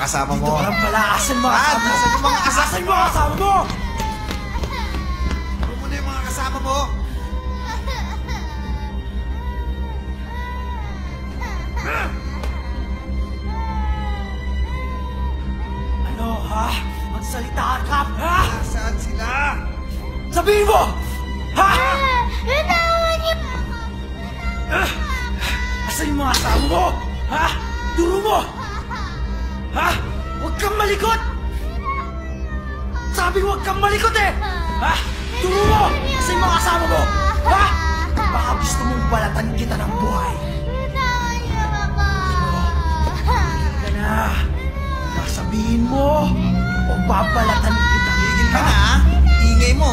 kasama mo. Dito ka lang pala. Asan mga kasama mo? Asan yung mga kasama Asan yung mga kasama mo? Ano mo na yung mga kasama mo? Ano, ha? Magsalita ka, ha? Saan sila? Sabihin mo! Ha? Bitawan niyo! Ah! Asan yung mga kasama mo? Ha? Turo mo! Ha? Huwag kang malikot! Sabi huwag kang malikot eh! Ha? Turo mo! Asan yung mga kasama mo? Ha? Baka gusto mong balatan kita ng buhay. Bitawan niyo ako! Ka na! Sasabihin mo o babalatan kita. Tigil ka na, ingay mo.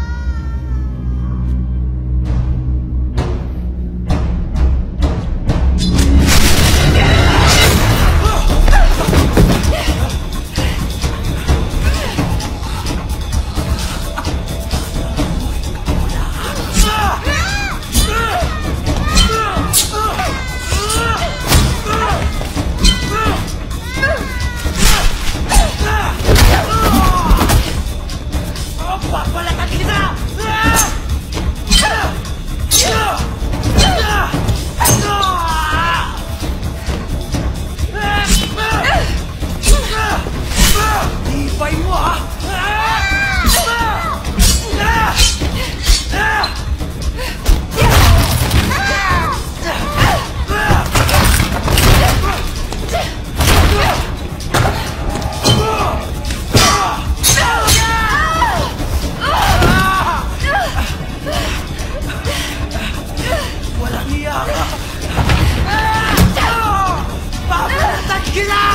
Babalatan kita! Tibay mo, ha? Walang iya ka! Babalatan kita!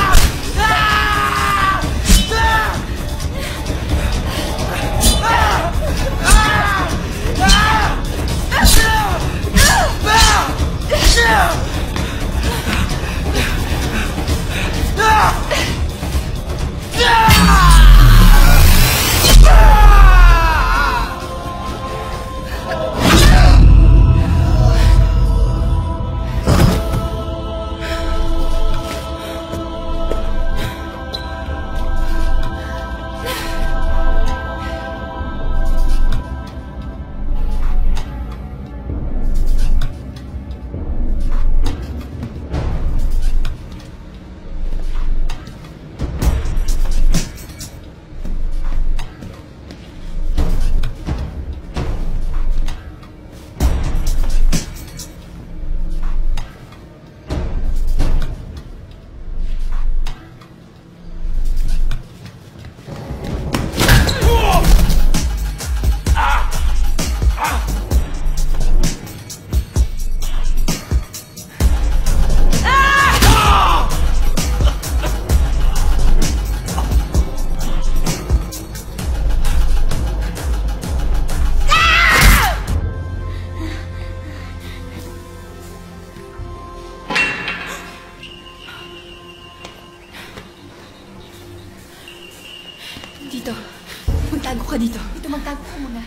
Dito. Magtago ka dito. Dito, magtago ka muna.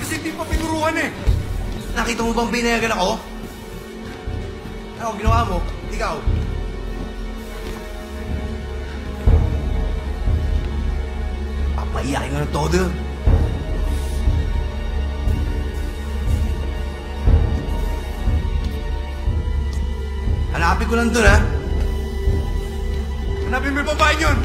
kasi hindi pa pinuruan eh. Nakita mo bang binayagan ako? Ano ginawa mo? Ikaw? Papaiyakin ka ng todo. Hanapin ko lang dun, ha? Hanapin mo yung babae yun!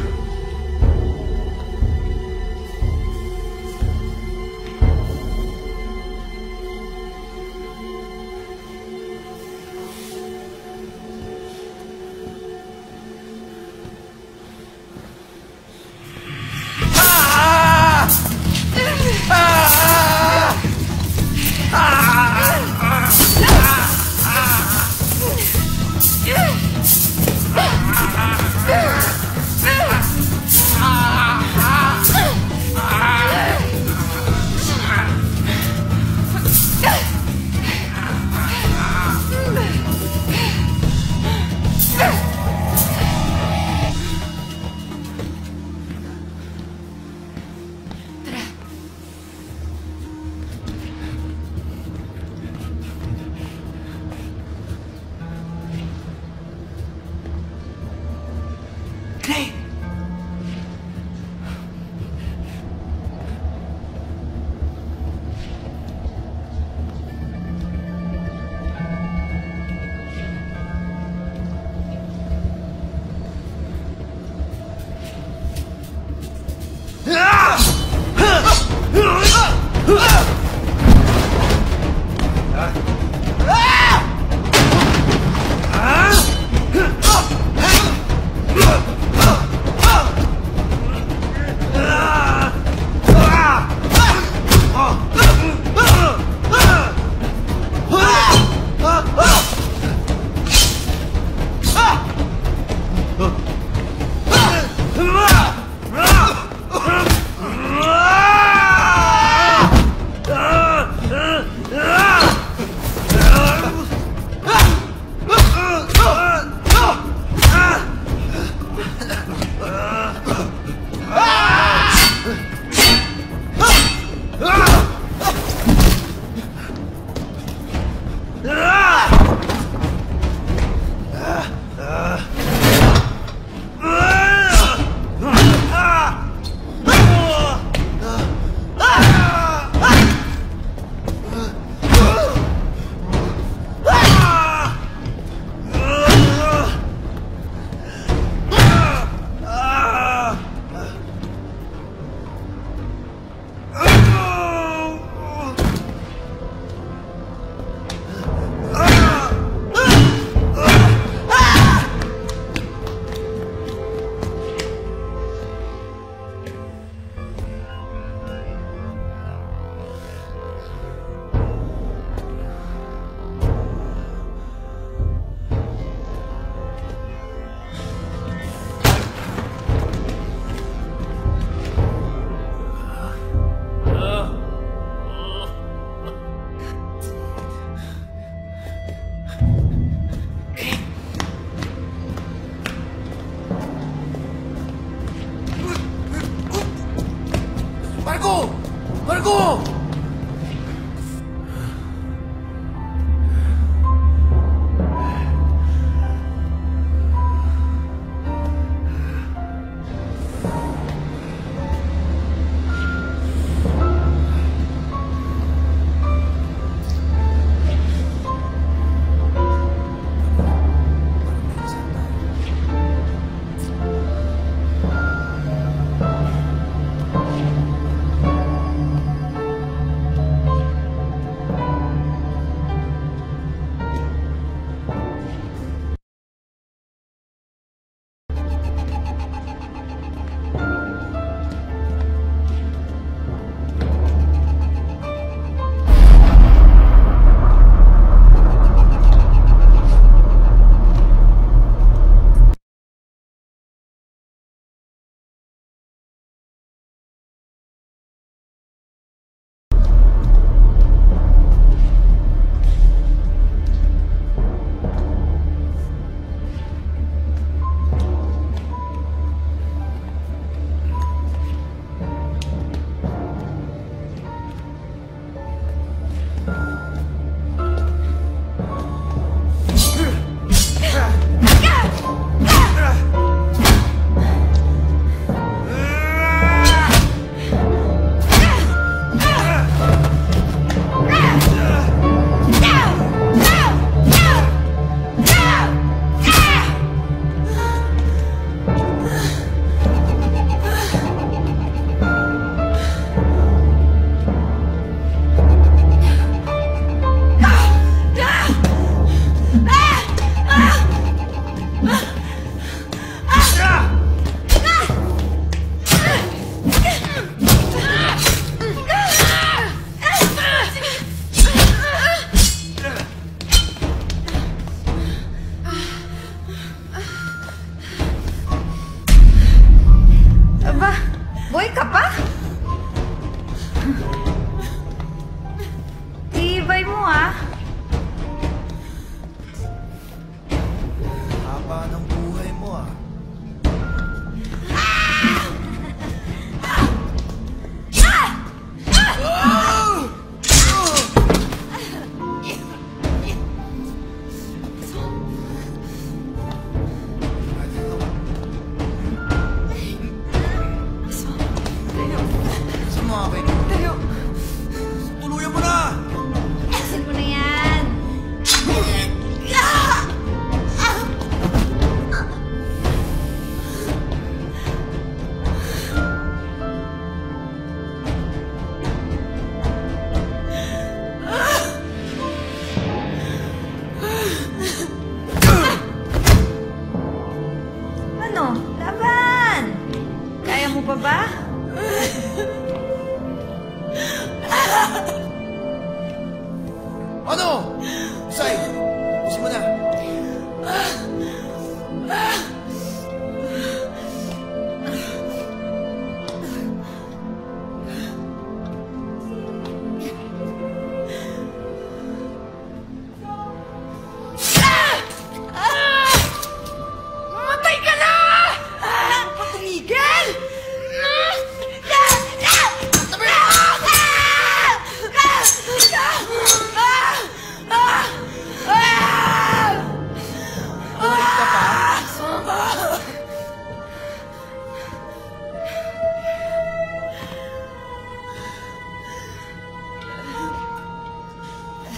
Ah!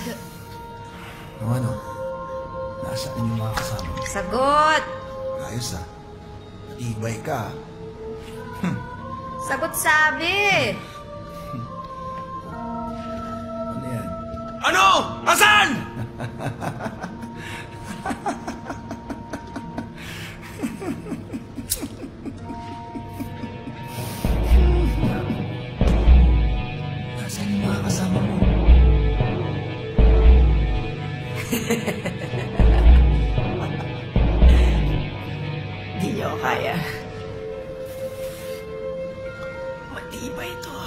O ano? Nasaan yung mga kasama mo? Sagot! Ayos ah. Matibay ka. Hmm. Sagot sabi! Ano yan? Ano? Asan? Nasaan yung mga kasama mo? Di niyo ako kaya. Matibay ito.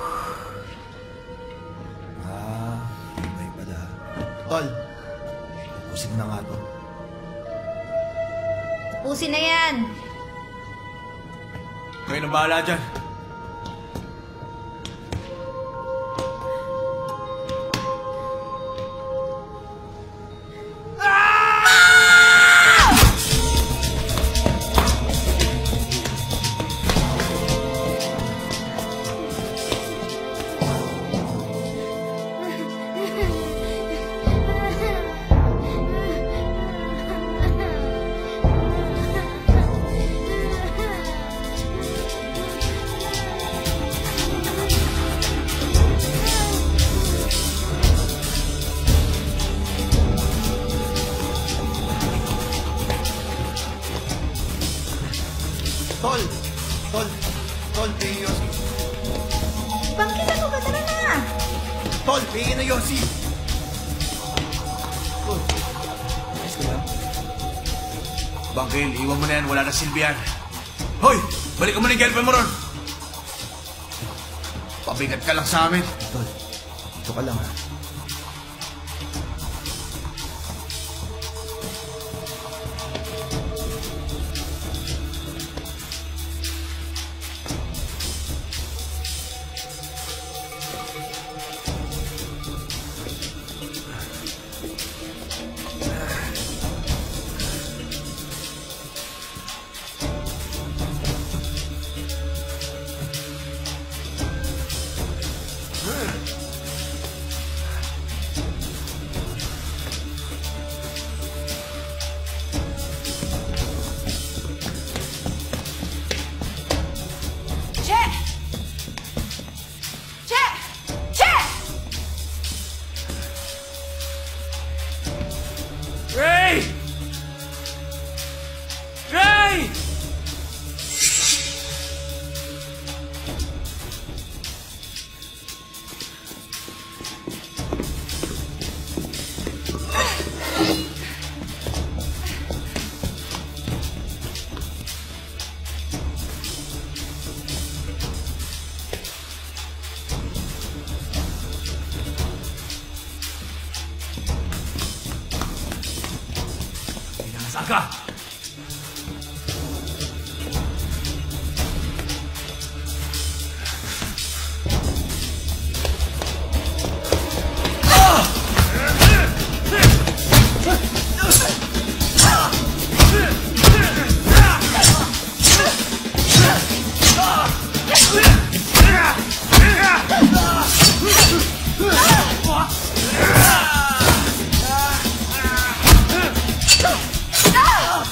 Ah, matibay pala. Tol, pupusin na nga to. Tapusin na yan! Kayo na bahala dyan. Tol! Tol! Tol, pingin Yossi. Bangkit ako ba? Tara na! Tol, pingin na Yossi! Tol, ayos ka lang? Bangkil, iwan mo na yan. Wala na silbihan. Hoy! Balik mo na yung girlfriend mo ron! Pabigat ka lang sa amin. Tol, dito ka lang ha. Che! Che! Che! Ray! Ray! Saan ka? Ah!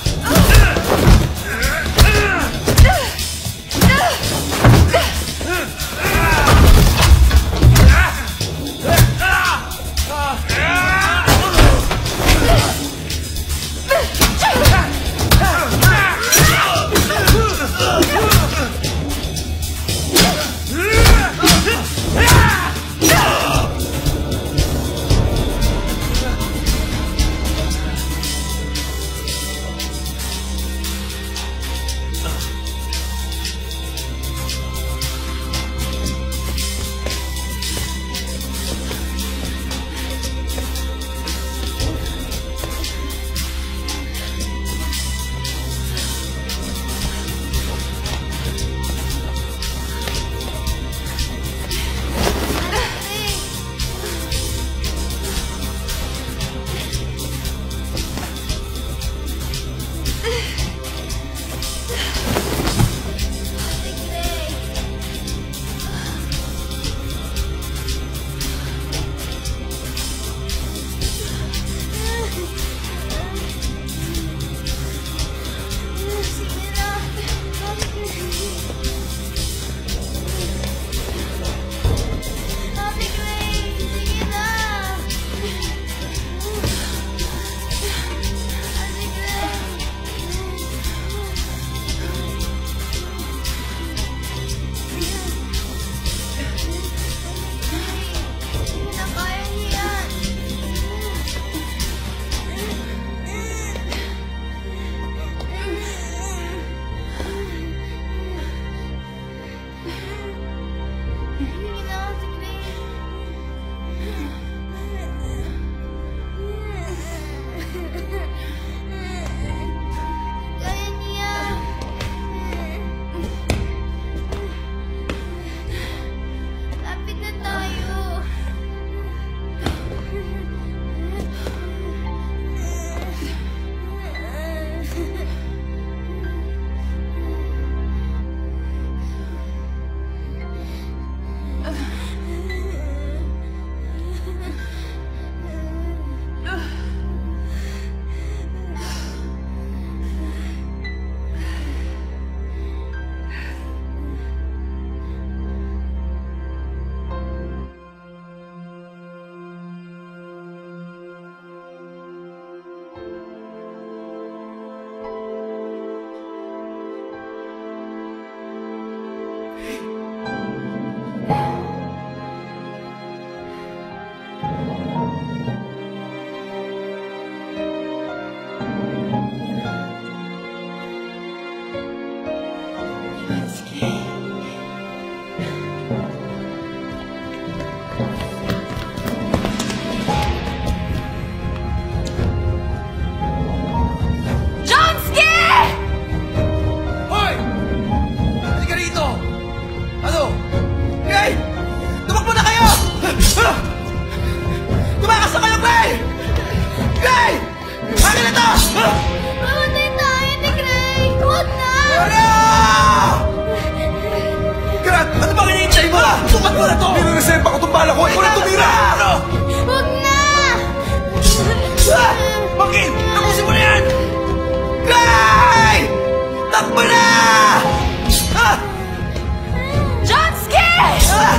ko na to! Nirereserva ko itong bala ko! Ikaw na tumira! Huwag na! Ah! Bakit? Tapusin mo na yan! Guy! Takbo na! Ah! Johnsky! Ah!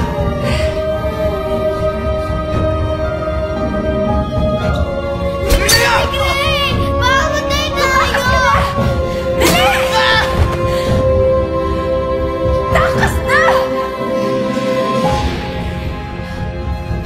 Greg! Mamamatay tayo! Dali! Takas na!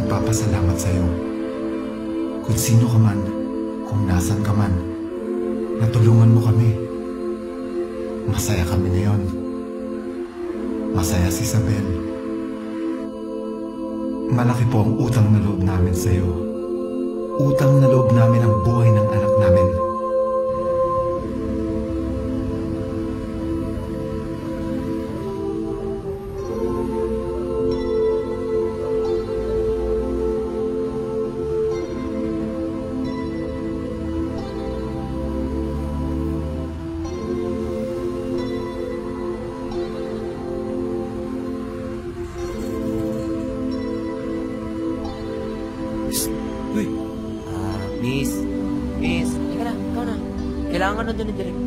nagpapasalamat sa'yo. Kung sino ka man, kung nasan ka man, natulungan mo kami. Masaya kami ngayon. Masaya si Isabel. Malaki po ang utang na loob namin sa'yo. Utang na loob namin ang buhay ng anak namin. Miss, miss, teka na, ikaw na. Kailangan na doon ni Direk.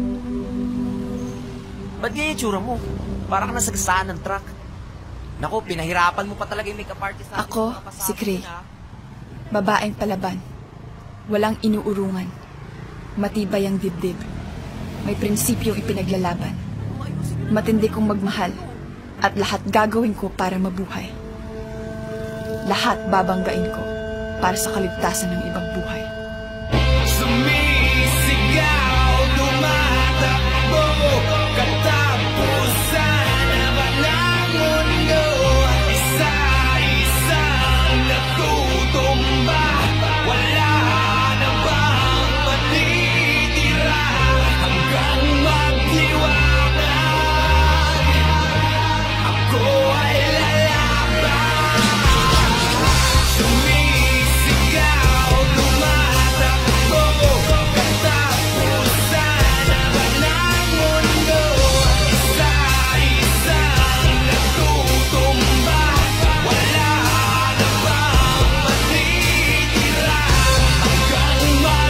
Ba't ganyan yung tsura mo? Para ka nasagasaan ng truck. Naku, pinahirapan mo pa talaga yung makeup artist natin. Ako, si Cray. Babaeng palaban. Walang inuurungan. Matibay ang dibdib. May prinsipyong ipinaglalaban. Matindi kong magmahal. At lahat gagawin ko para mabuhay. Lahat babanggain ko para sa kaligtasan ng ibang buhay. Sumisigaw, tumatakbo, katapusan naman ng mundo. Isa-isang natutumba, wala na bang matitira hanggang magdiwanag. Ako ay lalaban. Sumisigaw, tumatakbo, katapusan naman ng mundo. Isa-isang natutumba, wala na bang matitira hanggang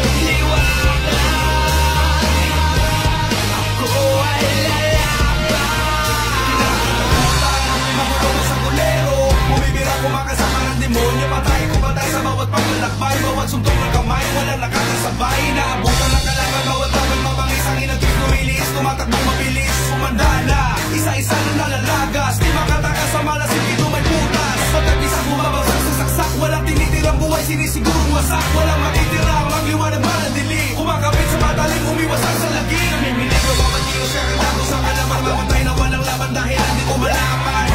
magdiwanag. Ako ay lalaban. Mabuto sa kulero, bumibira kumakasama ng demonyo. Patay ko batay sa bawat paglalakbay, bawat suntok ng kamay, walang nakakasabay. Naabutan ng kalaban, bawat tawag mabangis. Ang inagis, lumilis, tumatakbo mabilis. Umanda na, isa-isa na nalalagas. Di makatakas sa malasing, ito may putas. Pagkagisang bumabagsak sa saksak, walang tinitirang buhay, sinisigurong wasak. Walang matitira, magliwanag ba ng dilim. Kumakapit sa matalim, umiwasak sa lagi. Namimilig, mababatiyo siya, katato sa kalaman. Mamatay na walang laban dahil hindi ko malaman.